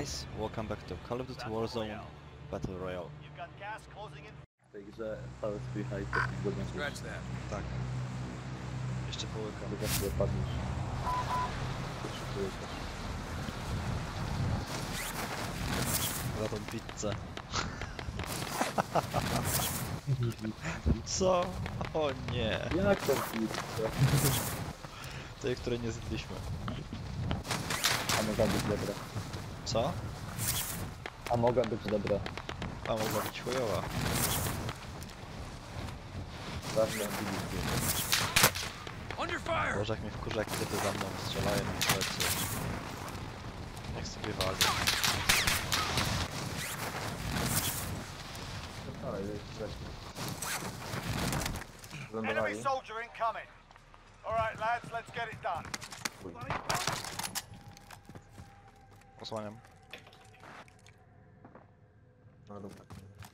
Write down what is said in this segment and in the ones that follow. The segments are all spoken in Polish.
guys, welcome back to Call of Duty Warzone Battle Royale. W tej grze cały swój hype taki zgodnie Scratch that. Tak. Jeszcze połyka. do zawsze padniesz. Potrzebuję się. Za tą pizzę. Co? O nie. Jak to pizza? Tej, której nie zjedliśmy. A mogła być dobra. Co? A mogła być dobra. A mogła być chujowa. Zawsze biliśmy. Under fire! Boże, jak mnie wkurza, jak typy za mną strzelają i plecy. Jak sobie wali. Enemy soldier incoming. All right, lads, let's get it done. Osłaniam. No dobra.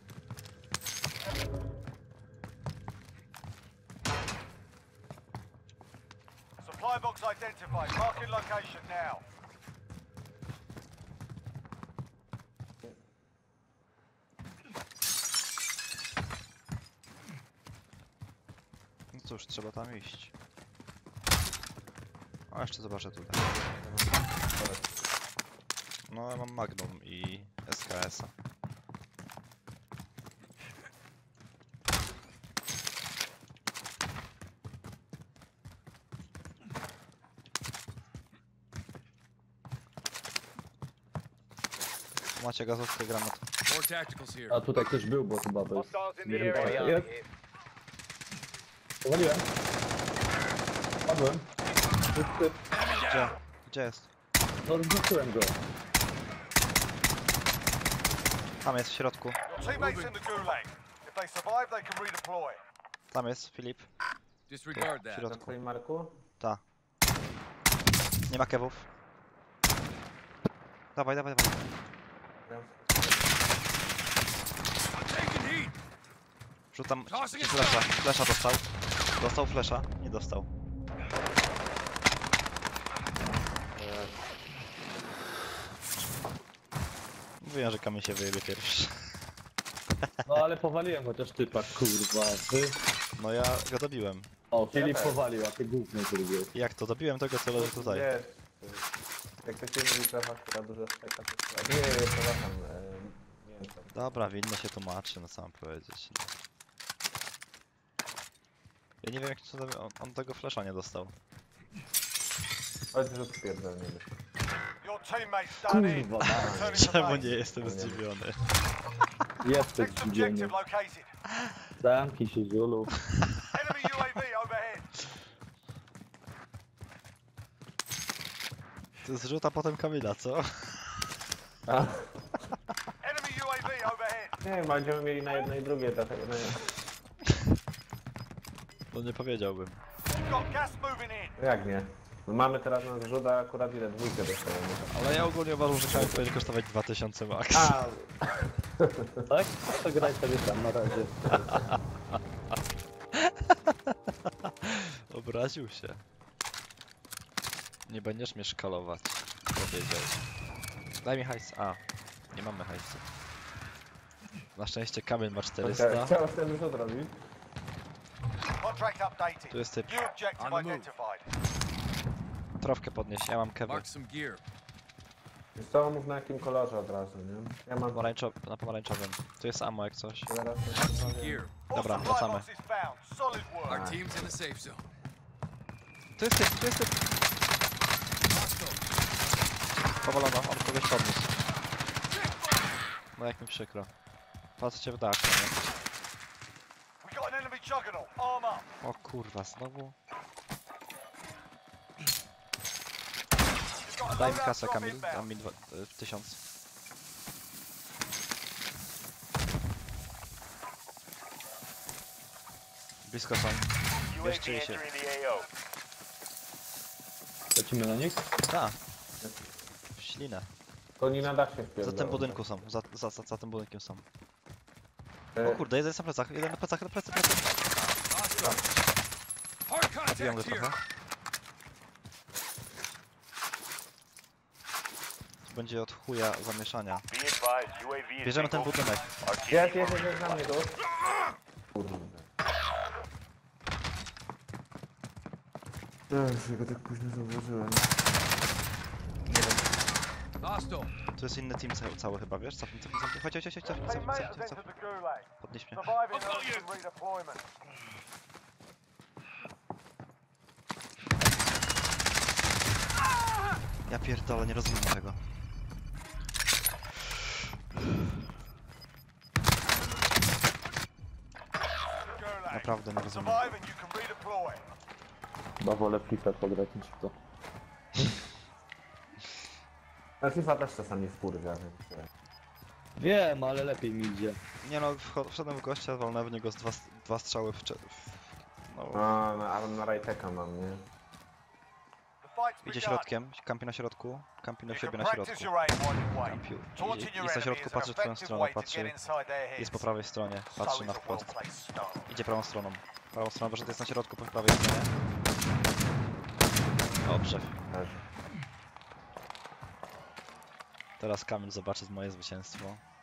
Supply box identified. Marking location now. No cóż, trzeba tam iść. A jeszcze zobaczę tutaj. No ja mam Magnum i SKS-a. Macie gazówkę, granat. More tacticals here. A tutaj ktoś był, bo chyba był. Hostiles in Nie the wiem, area. jest. Powaliłem. Padłem. Gdzie? Gdzie jest? No zniszczyłem go. Tam jest w środku. Your teammates in the gulag. If they survive, they can redeploy. Tam jest Filip. Disregard W that. środku. Marku? Ta. Nie ma kewów. Dawaj, dawaj, dawaj. I'm taking heat! Rzucam Tossing it flesza. Flesza dostał. Dostał flesza. Nie dostał. Mówiłem, że kamień się wyjebie pierwszy. No ale powaliłem chociaż typa, kurwa. Ty? No ja go dobiłem. O, Filip powalił, a ty gówno zrobiłeś. Jak to? Dobiłem tego, co leży tutaj. Wiesz, jak to się mówi trafa, która dużo steka, to nie, przepraszam, nie wiem co. Dobra, winno się tłumaczy, no co mam powiedzieć. No. Ja nie wiem, jak to on tego flesza nie dostał. Chodź, że spierdolniemy. Your teammates done in. Kurwa, Returning to Czemu base. nie jestem zdziwiony? jesteś Next zdziwiony. objective located. Zamknij się, Zulu. Enemy UAV overhead. To jest rzut, a potem Kamila, co? A, Enemy UAV overhead. nie, będziemy mieli na jedno i drugie, dlatego nie. No nie powiedziałbym. You've got gas moving in. Jak nie? My mamy teraz na zrzut, a akurat ile? Dwójkę dostajemy. Ale ja ogólnie uważam, że kamień powinien kosztować 2000 max. A, Tak? No to graj sobie tam na razie. Obraził się. Nie będziesz mnie szkalować, powiedział. Daj mi hajs. A, nie mamy hajsu. Na szczęście Kamil ma 400. okej, chciałeś ten rzut robić? Contract updated. Tu jest typ. New objective On the move. identified. Trofkę podnieś, ja mam kewy. Mark some gear. Wiesz co, mów na jakim kolorze od razu, nie? Ja mam Na pomarańczowym. Tu jest ammo jak coś. zaraz... Mark some gear. All Dobra, supply wracamy. boxes found. Solid Our work. team's in the safe zone. Tu jest typ, tu jest typ. Powalono, on kogoś podniósł. No jak mi przykro. Patrzcie w dach, nie? We got an enemy juggernaut. Arm up. O kurwa, znowu. You've got a Daj mi loadout kasę, drop Kamil. inbound. Dam mi 1000. Blisko są. Bierzcie się. Lecimy na nich? Tak. W ślinę. To oni na dach się Za wpierdolą. tym budynku są. Za tym budynkiem są. E, O kurde, jeden jest na plecach. Jeden na plecach, na plecy. Hard Zabiłem go contact here. trochę. będzie od chuja zamieszania. Be advised, UAV is Bierzemy ten bingo. budynek. RTB Jest na mnie tu. Kurde. Już go tak późno zauważyłem. Nie wiem, Hostile. tu jest inny team cały chyba, wiesz? Cofnij. Chodź, Teammate has entered the gulag. Podnieś mnie. Surviving I've got earns you. them redeployment. Ja pierdolę, nie rozumiem tego. Gulag. Naprawdę nie rozumiem. Survive and you can redeploy. Chyba wolę FIFA pograć niż w to. Ale FIFA też czasami wkurwia, więc... Wiem, ale lepiej mi idzie. Nie no, wszedłem w gościa, walnąłem w niego z dwa strzały no, No, na Rajteka mam, nie? The fight's idzie begun. środkiem, kampi na środku, kampi na You siebie can na practice środku. your aim while you wait. Kampił. Taunting your Jest na enemy środku, is an patrzy w twoją effective stronę, way to patrzy. get inside their heads. Jest po prawej stronie, patrzy na Soldiers wprost. will play stone. Idzie prawą stroną. Prawą stroną, że to jest na środku, po prawej stronie. Dobrze. Leży. Teraz Kamil zobaczy moje zwycięstwo.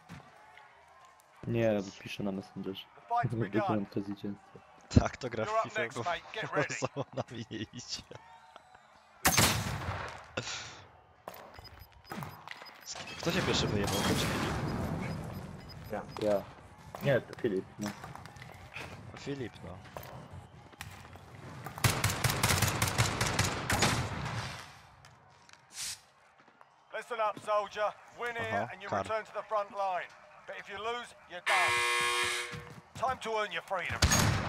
Nie, piszę na Messengerze. The fight's begun. Wygrałem to zwycięstwo. Tak, to gra You're w up FIFA, next, bo mate. Get po ready. prostu na mnie nie idzie. Kto się pierwszy wyjebał? Ty czy Filip? Ja. Nie, to Filip, no. Filip, no. Listen up, soldier. Win here and you card. return to the front line. But if you lose, you're done. Time to earn your freedom.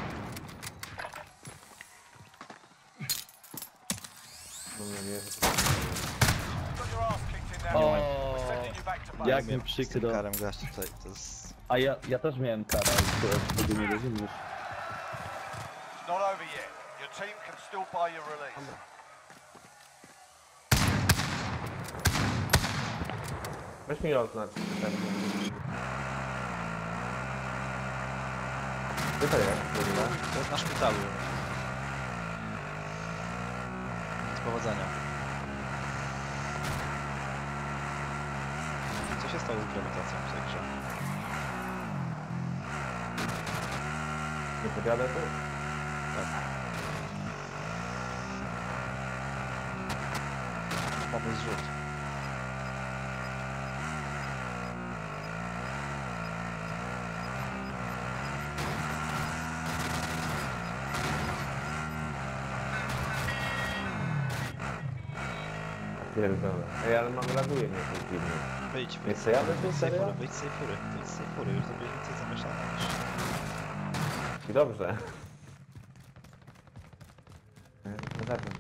Mam nadzieję, że... You got your ass kicked in that O, fight. We're sending you back to base. Jak Umiem mi z przykro. tym karem grać tutaj, to jest... A ja też miałem karę, ale tego nie rozumiesz. It's not over yet. Your team can still buy your release. Weź mi oznacz. Gdzie to jest, kurwa? To jest na szpitalu. Z powodzenia. Co się stało z grawitacją w tej grze? Nie podjadę tu? Mamy zrzut. Pierdolę. Ej, ale mam laguje mnie w tym filmie. Wyjdź, Nie chcę jadę tu, wyjdź z tej serio? fury, wyjdź z tej fury, wyjdź z tej fury, już zrobiliśmy coś zamieszane niż... I dobrze. Na zewnątrz.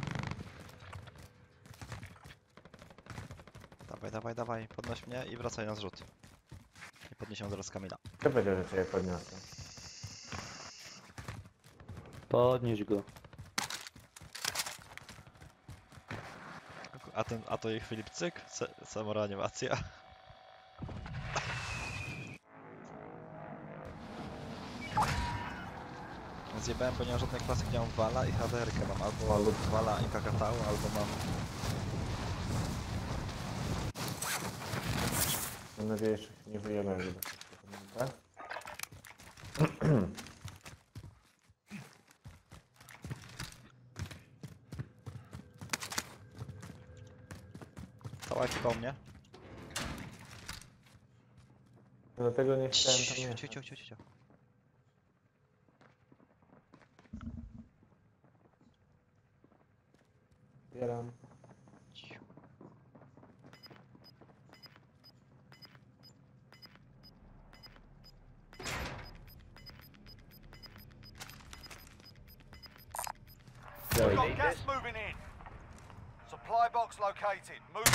Dawaj, dawaj, dawaj, podnoś mnie i wracaj na zrzut. I podniesiemy zaraz Kamila. Kto powiedział, że cię podniosę? Podnieś go. A to jej Filip Cyk? Samoreanimacja. Zjebałem, bo nie mam żadnej klasy, gdzie mam Wala i HDR-kę. Mam albo Wala i Kakatał, albo mam... Mam nadzieję, że się nie wyjebałem. Tak? Cała ekipa u mnie. Dlatego nie chciałem tam jechać. Cicho. Zbieram. We've got gas moving in. Supply box located. Move.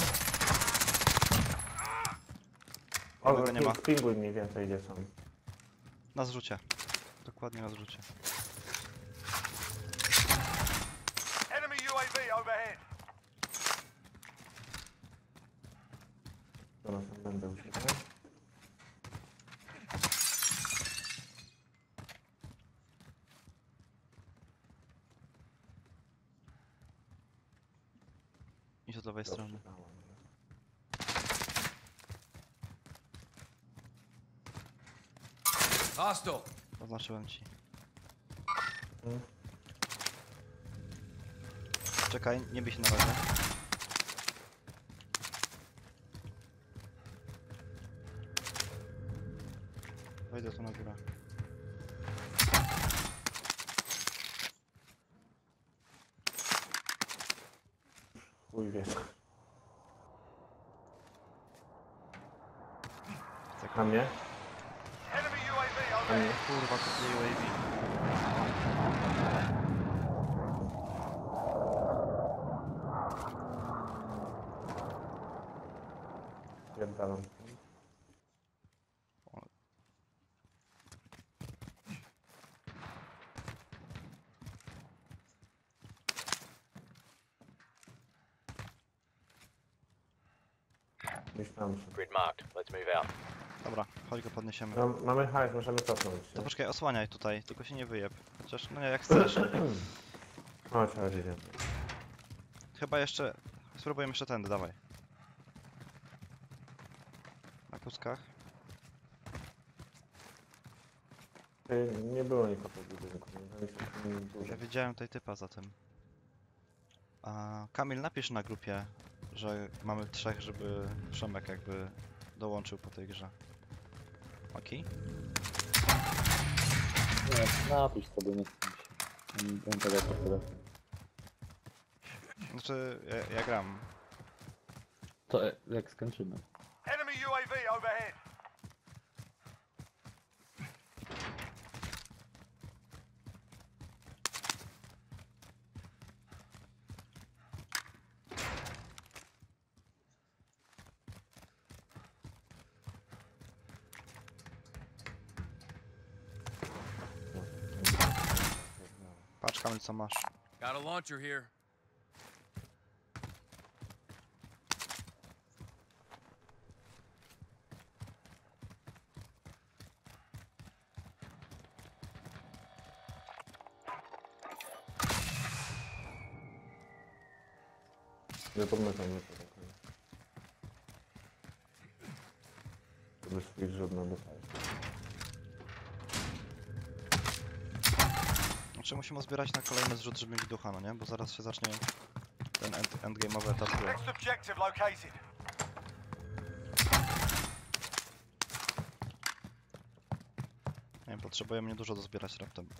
O, Nikogo nie ma. pinguj mniej więcej gdzie są. Na zrzucie. Dokładnie na zrzucie. Enemy UAV overhead. To nas będę uciekał. Idź od lewej strony. Hostile. Oznaczyłem ci. Mm. Czekaj, nie bij się na razie. Wejdę tu na górę. Chuj wie. Na mnie? Enemy UAV Na overhead. mnie? Kurwa, kupię UAV. Pierdalam. Myślałem, że... Grid marked. Let's move out. Dobra, chodź go podniesiemy. Mamy hajs, możemy cofnąć się. To poczekaj, osłaniaj tutaj, tylko się nie wyjeb. Chociaż, no nie, jak chcesz. Chodź, chodź, idziemy. Chyba jeszcze... Spróbujemy jeszcze tędy, dawaj. Na kuskach. Nie było nikogo w budynku, nie wiem, dużo. Ja widziałem tutaj typa za tym. A Kamil, napisz na grupie, że mamy trzech, żeby Przemek jakby dołączył po tej grze. Okej? Nie, napisz sobie, nie chcę się. Nie wiem tego po telefon. Znaczy, ja gram. To jak skończymy. Enemy UAV overhead. Patrz Kamil, co masz. Got a launcher here. Nie pomyślałem, nie pomyślałem. To by swój rzut na ducha. Znaczy musimy zbierać na kolejny zrzut, żeby mieć ducha, no nie? Bo zaraz się zacznie ten endgame'owy etap gry. Next objective located. Nie wiem, potrzebujemy niedużo dozbierać raptem.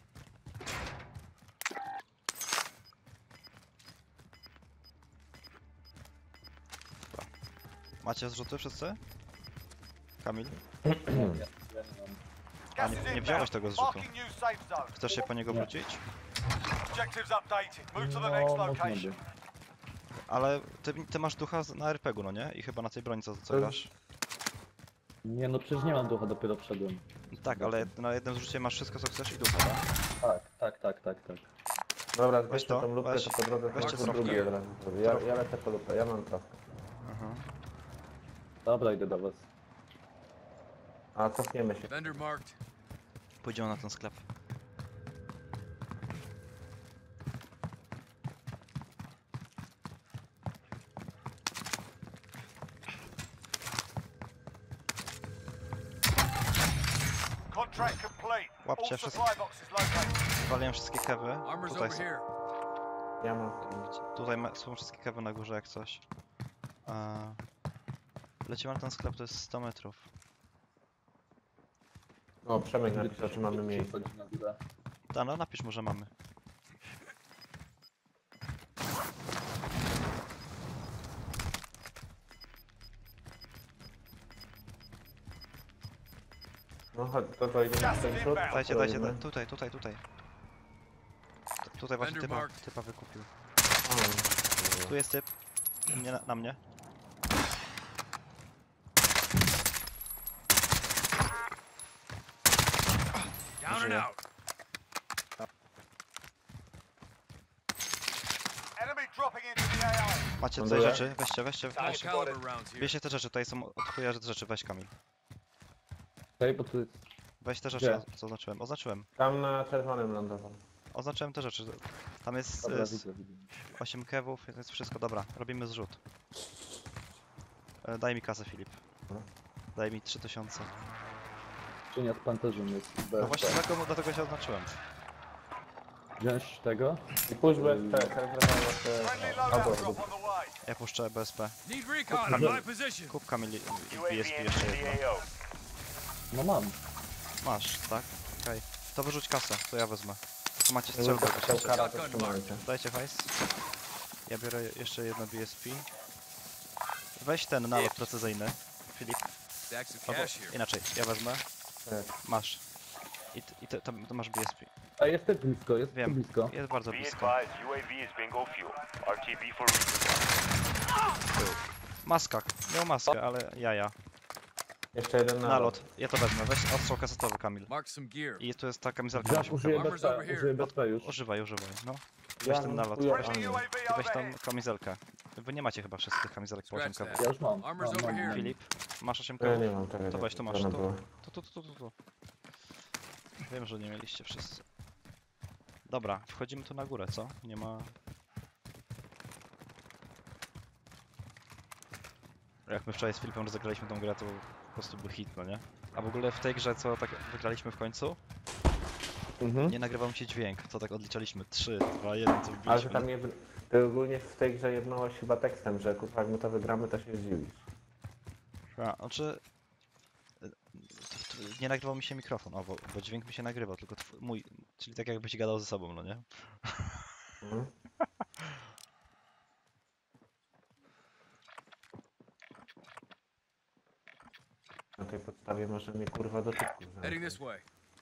Dobra. Macie zrzuty wszyscy? Kamil? Ja nie mam. A Gas nie, is nie inbound. wziąłeś tego zrzutu. Marking new safe zone. Chcesz się po niego Nie. wrócić? Objectives updated. Move to the No, next można location. by. Ale ty masz ducha na RPG-u, no nie? I chyba na tej broni co To jest- grasz. Nie no, przecież nie mam ducha, dopiero wszedłem. Tak, ale na jednym zrzucie masz wszystko co chcesz i ducha, tak? Tak. Dobra, Weź weźcie to, tą lupkę, weź- to po drodze weźcie to trochę. drugie od razu zrobię. Ja lecę po lupę, ja mam trawkę. Aha. Dobra, idę do was. A cofniemy się. Vendor marked. Pójdziemy na ten sklep. Contract complete. Łapcie All wszystko. supply boxes located. Waliłem wszystkie kewy. Armor's Tutaj over są, here. Ja mam. są wszystkie kewy na górze jak coś. Lecimy na ten sklep, to jest 100 metrów. O, Przemek napisał, czy mamy miejsce. Chodź na górę. Da, no napisz mu, że mamy. No chodź, to idziemy na ten rzut. Dajcie, robimy? tutaj. Tutaj właśnie Vendor marked. typa wykupił. O, Tu jest typ. Nie, na mnie. Down and Żyje. out. Enemy dropping into the AO. Macie te Ląduje? rzeczy, weźcie. Small caliber rounds here. Bierzcie te rzeczy, tutaj są od chuja rzeczy, weź Kamil. Okej, bo tu jest... Weź te rzeczy, Gdzie? co oznaczyłem. Oznaczyłem. Tam na czerwonym lądował. Oznaczyłem te rzeczy. Tam jest Dobra, widzę. 8 kewów, to jest wszystko. Dobra, robimy zrzut. Daj mi kasę, Filip. Dobra. Daj mi 3000. Skrzynia z pancerzem jest. No BSP. właśnie dlatego się oznaczyłem. Wziąć tego? I puść BSP, kalkulowało się... Friendly Albo... loadout drop on the way. Ja puszczę BSP. Need recon in my position. Kup Kamil UAV BSP entering jeszcze the jedno. AO. No mam. Masz, tak? Okej. To wyrzuć kasę, to ja wezmę. Tu macie strzelbę, Chciał kara, to trzymajcie. dajcie hajs. Ja biorę jeszcze jedno BSP. Weź ten nalot precyzyjny, Filip. Stacks of Albo cash here. inaczej, ja wezmę. Tak. Masz. To masz BSP. A jest też blisko, jest tu Wiem, blisko. jest bardzo Be blisko. advised, UAV is bingo fuel. RTB for resupply. Maska, miał maskę, ale jaja. Jeszcze jeden Nalot, ja to wezmę. Weź ostrzał kasetowy, Kamil. Mark some gear. I tu jest ta kamizelka. Wziąć, użyję Armor's BSP, over here. użyję BSP już. Używaj, no. Ja Weź ten nalot. chuja- Friendly a, nie. UAV Weź tą overhead. kamizelkę. Wy nie macie chyba wszyscy tych kamizelek po Scratch 8 that. Ja już mam. Armor's mam, over mam, here. mam. Filip, masz 8 Ja nie mam, czekaj. To weź, to masz, ona to. była. Tu. Wiem, że nie mieliście wszyscy. Dobra, wchodzimy tu na górę, co? Nie ma... Jak my wczoraj z Filipem rozegraliśmy tą grę, to po prostu był hit, no nie? A w ogóle w tej grze, co tak wygraliśmy w końcu, Mhm. nie nagrywał mi się dźwięk, co tak odliczaliśmy. 3, 2, 1, co Ale wbiliśmy. że tam nie... Ty ogólnie w tej grze jednałeś chyba tekstem, że kurwa jak my to wygramy, to się zdziwisz. A, znaczy... Nie nagrywał mi się mikrofon, bo dźwięk mi się nagrywał, tylko mój, czyli tak jakbyś gadał ze sobą, no nie? Mhm. Na tej podstawie może mnie kurwa do tyłku Heading this way.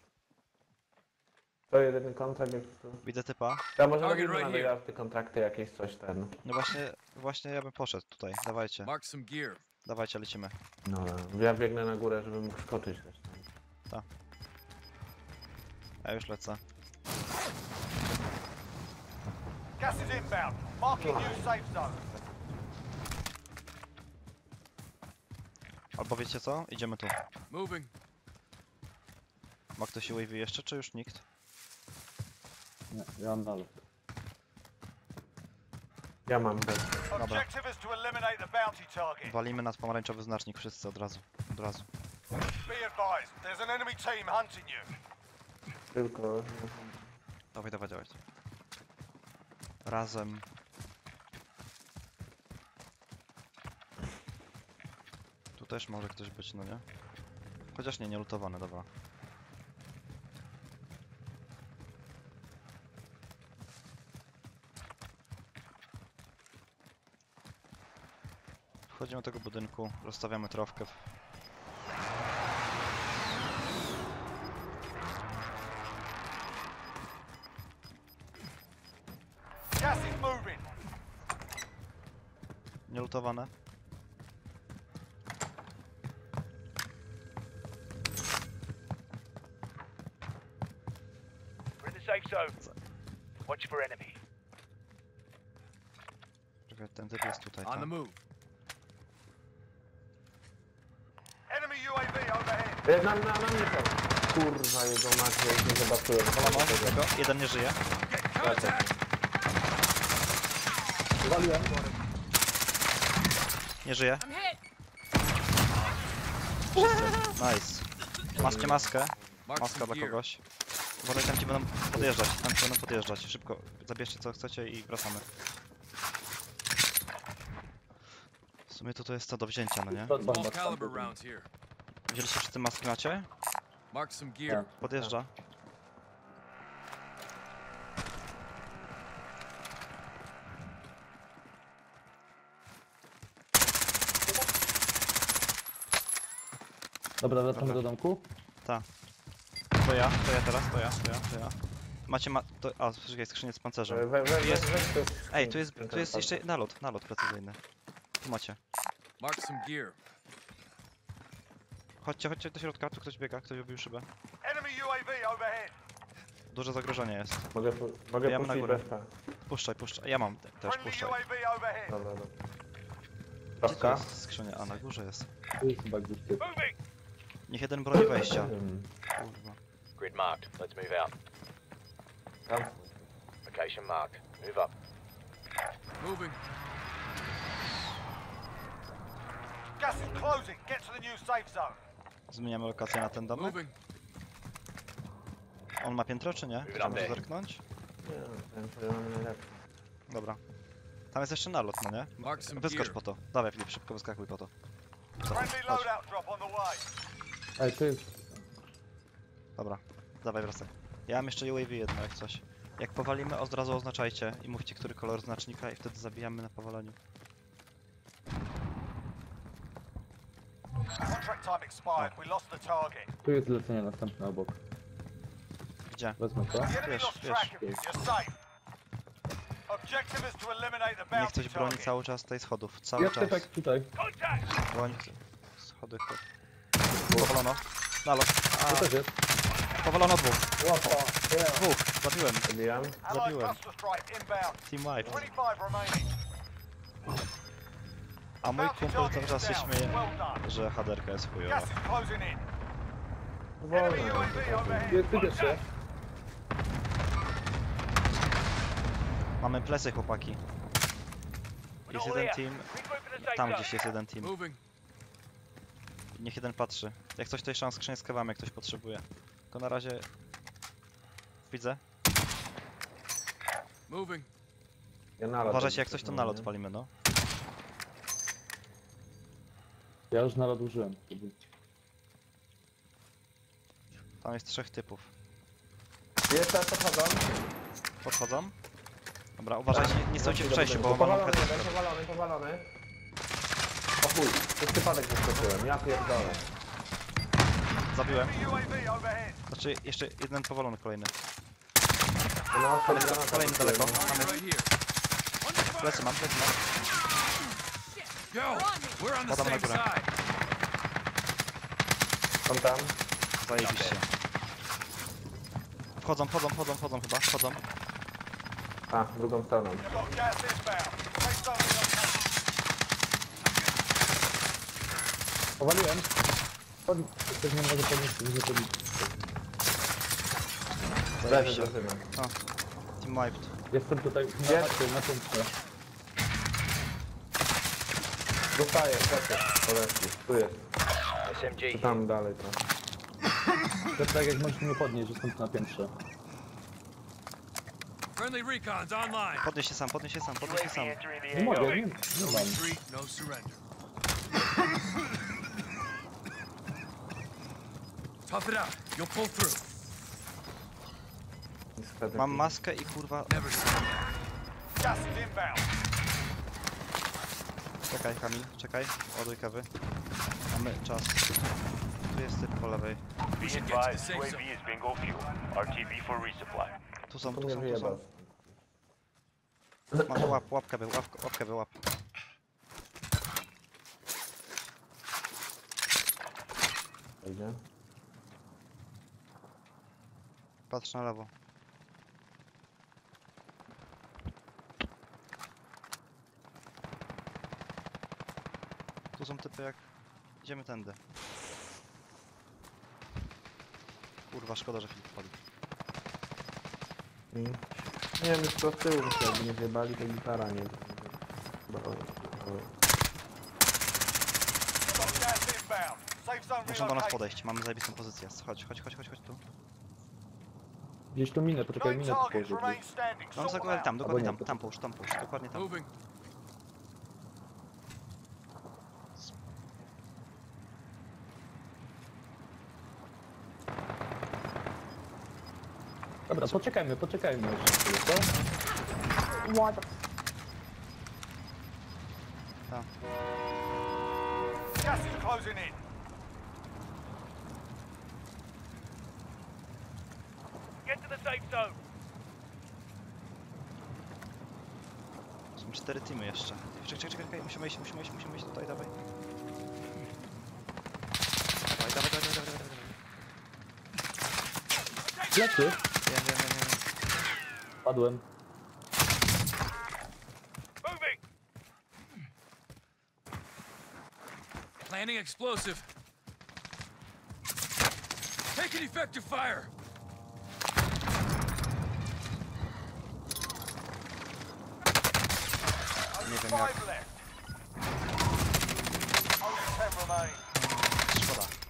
To jedyny kontrakt jest tu. Widzę typa. Ja może Target robimy right na te kontrakty jakieś coś ten. No właśnie ja bym poszedł tutaj, dawajcie, Mark some gear. dawajcie, lecimy. No, ja biegnę na górę, żeby mógł skoczyć też. Ja już lecę. Gas is inbound. Marking new safe zone. Albo wiecie co? Idziemy tu. Moving. Ma ktoś UAV jeszcze, czy już nikt? Nie, ja mam nalot. Ja mam też. Objective is to eliminate the bounty target. Walimy nad pomarańczowy znacznik wszyscy od razu. Od razu. Be advised, there's an enemy team hunting you. Tylko... Dawaj. Razem. Tu też może ktoś być, no nie? Chociaż nie lutowany, dobra. Wchodzimy do tego budynku, rozstawiamy trawkę. Gas is moving. Nielutowane. We're in the safe zone. Watch for enemy. Czekaj, ten typ jest tutaj, On the tak? move. Enemy UAV overhead. Na mnie są. Kurwa jego mać, ja już nie zobaczyłem. Mamo, tego, jeden nie żyje. Get contact. Waliłem. Nie żyje. Nice. Macie maskę. Mark Maska some dla gear. kogoś. Uważaj, tam ci będą podjeżdżać, Szybko, zabierzcie co chcecie i wracamy. W sumie to jest to do wzięcia, no nie? Small caliber rounds here. Wzięliście wszyscy maski macie? Mark some gear. Podjeżdża. Dobra, wracamy do domku. To ja teraz, to ja. Macie czekaj, skrzynię z pancerzem. Weź coś. Ej, tu jest jeszcze nalot precyzyjny. Tu macie. Mark some gear. Chodźcie do środka, tu ktoś biega, ktoś obił szybę. Enemy UAV overhead. Duże zagrożenie jest. Mogę Ja mam na puścić górę. BSP. Puszczaj, ja mam też, Friendly puszczaj. UAV overhead. Dobra. Gdzie tu Prawka? jest skrzynia? A, na górze jest. Tu jest chyba gdzieś typ. Moving. Niech jeden broni wejścia. Kurwa. Grid marked. Let's move out. Tam. Location marked. Move up. Moving. Gas is closing. Get to the new safe zone. Zmieniamy lokację na ten domek. Moving. On ma piętro czy nie? Czy może zerknąć? Nie, ten sobie mamy najlepszy. Dobra. Tam jest jeszcze nalot, no nie? Mark some Wyskocz gear. po to. Dawaj Filip, szybko wyskakuj po to. Friendly Chodź. loadout drop on the way. Ej, tu jest... Dobra, dawaj wracaj. Ja mam jeszcze UAV jedno jak coś. Jak powalimy, od razu oznaczajcie i mówcie, który kolor znacznika i wtedy zabijamy na powaleniu. Contract time expired. We lost the target. Tu jest zlecenie następne obok. Gdzie? Wezmę to. The enemy Wiesz, lost wiesz. track of you. You're safe. Objective is to eliminate the Niech bounty ktoś broni target. cały czas tej schodów. Cały Jest czas. typek tutaj. Contact! Broń. Schody. Powalono. Nalot. Tu też jest. Powalono dwóch. Łapa. Dwóch. Zabiłem. Zabijam. Allied Zabiłem. cluster strike inbound. Team wipe. 25 remaining. A mój Bounty kumpel cały target czas się is down. śmieje, Well done. że HDR-ka jest chujowa. Gas is closing in. Wolno. Enemy UAV overhead. Jest tu jeszcze. Mamy plecy, chłopaki. Jest jeden team. Tam gdzieś jest jeden team. Moving. Niech jeden patrzy. Jak coś to jeszcze mam skrzynię z kawami, jak ktoś potrzebuje. Tylko na razie... Widzę. Moving. Ja nalot Uważajcie, jak coś to mam, nalot nie? palimy, no. Ja już nalot użyłem. Tam jest trzech typów. Jest teraz podchodzą. Podchodzą? Dobra, uważajcie, nie stójcie w przejściu, bo mam Powalony, headset. jeden, powalony. O chuj, przez przypadek wyskoczyłem, ja pierdolę. Zabiłem. Enemy UAV overhead. Znaczy, jeszcze jeden powalony kolejny. No, Kolejny daleko. Mamy Right here. Under fire. plecy mam. Go. We're on the Podam na same górę. side. Są tam. Zajebiście. Wchodzą chyba, wchodzą. A, drugą stroną. You've got gas inbound. Safe zone relocated. Powaliłem. Ktoś nie może podnieść, nie podnieść. Leży Zajebiście. drużyna. Team wiped. Jestem tutaj na chacie, na piętrze. Dostaję, czekaj. Poleci. Tu jest. SMG Tu here. tam dalej to. To tak jak możesz mnie podnieść, jestem tu na piętrze. Friendly recon's online. Podnieś się sam. Nie mogę, nie No mam. retreat, no surrender. Tough it out. You'll pull through. Niestety. Mam maskę i kurwa... Never surrender. Gas is inbound. Czekaj Kamil, czekaj. Ładuj kawy. Mamy czas. Tu jest typ po lewej. We should get to the safe zone. is bingo fuel. RTB for resupply. Tu są, Tu tu mnie są, tu wyjebał. są. Masz łapkę wyłap. Idzie. Patrz na lewo. Tu są typy jak... Idziemy tędy. Kurwa, szkoda, że Filip wpadł. Nie wiem, już to z tyłu, że jakby nie zjebali, to gitara nie. Got gas inbound. Safe zone Muszą do nas relocated. podejść, mamy zajebistą pozycję. Chodź tu. Gdzieś tu minę, poczekaj, Nine minę tu targets położę. remain standing. No Sort zakładaj them tam, out. dokładnie Albo nie, tam połóż, dokładnie tam. Moving. Dobra, poczekajmy jeszcze chwilę, co? Gas is closing in. Get to the safe zone. Są 4 teamy jeszcze. Czekaj, musimy iść tutaj, dawaj. Dawaj. Lecy, Wiem. padłem. Moving. Planting explosive. Taking effective fire. Nie wiem jak. Five left. Only 10 remain. Szkoda.